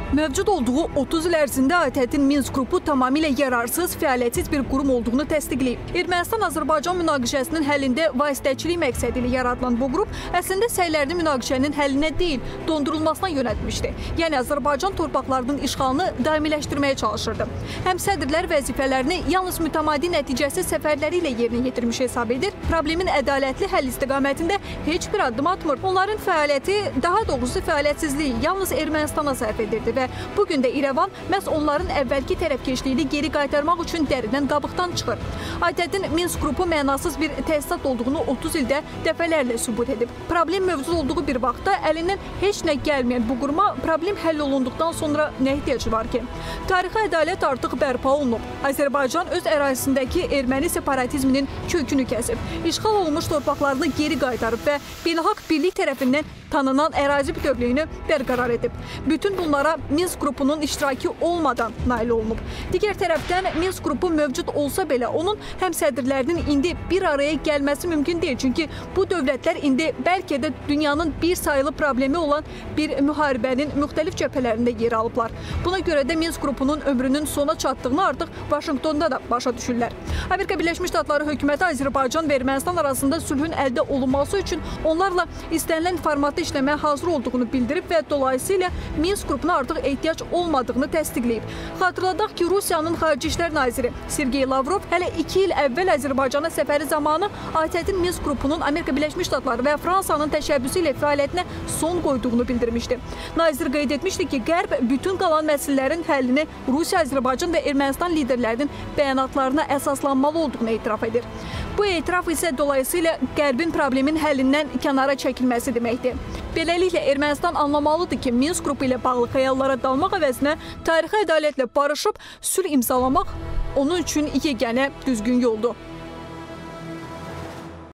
Mövcud olduğu 30 il ərzində ATƏT-in Minsk qrupu tamamilə yararsız, fəaliyyətsiz bir qurum olduğunu təsdiqləyib. Ermənistan-Azərbaycan münaqişəsinin həllində vasitəçilik məqsədi ilə yaradılan bu qrup əslində səylərini münaqişənin həllinə deyil, dondurulmasına yönəltmişdi. Yəni Azərbaycan torpaqlarının işğalını daimiləşdirməyə çalışırdı. Həm sədrlər vəzifələrini yalnız mütəmadi nəticəsi səfərləri ilə yerinə yetirmiş hesab edir, problemin ədalətli həll istiqamətində heç bir addım atmır. Onların fəaliyyəti, daha doğrusu fəaliyyətsizliyi yalnız Ermənistana sərf edirdi və bugün də İrəvan məhz onların əvvəlki tərəfkeşliyini geri qaytarmaq üçün dərindən qabıqdan çıxır. ATƏT-in Minsk qrupu mənasız bir təsisat olduğunu 30 ildə dəfələrlə sübut edib. Problem mövcud olduğu bir vaxtda əlindən heç nə gəlməyən bu quruma problem həll olunduqdan sonra nə ehtiyacı var ki? Tarixi ədalət artıq bərpa olunub. Azərbaycan öz ərazisindəki erməni separatizminin kökünü kəsib. İşğal olunmuş torpaqlarını geri qaytarıb və beynəlxalq birlik tərəfindən tanınan ərazi bütövlüyünü bərqərar edib. Bütün bunlara Minsk qrupunun iştirakı olmadan nail olunub. Digər tərəfdən Minsk qrupu mövcud olsa belə onun həmsədrlərinin indi bir araya gəlməsi mümkün deyil. Çünki bu dövlətlər indi bəlkə də dünyanın bir sayılı problemi olan bir müharibənin müxtəlif cəbhələrində yer alıblar. Buna görə də Minsk qrupunun ömrünün sona çatdığını artıq Vaşinqtonda da başa düşürlər. Amerika Birləşmiş Ştatları hökuməti Azərbaycan və Ermənistan arasında sülhün əldə olunması üçün onlarla istənilən formatda işləməyə hazır olduğunu bildirib və dolayısıyla Minsk qrupuna artıq ehtiyac olmadığını təsdiqləyib. Xatırladaq ki, Rusiyanın Xarici İşlər naziri Sergey Lavrov hələ 2 il əvvəl Azərbaycana səfəri zamanı ATƏT-in Minsk qrupunun Amerika Birləşmiş Ştatları və Fransanın təşəbbüsü ilə fəaliyyətinə son qoyduğunu bildirmişdi. Nazir qeyd etmişdi ki, Qərb bütün qalan məsələlərin həllini Rusiya, Azərbaycan və Ermənistan liderlərinin bəyanatlarına əsaslanmalı olduğunu etiraf edir. Bu etiraf isə dolayısıyla Qərbin problemin həllindən kənara çəkilməsi deməkdir. Beləliklə, Ermənistan anlamalıdır ki, Minsk qrupu ilə bağlı xəyallara dalmaq əvəzinə tarixi ədalətlə barışıb sülh imzalamaq onun üçün yeganə düzgün yoldur.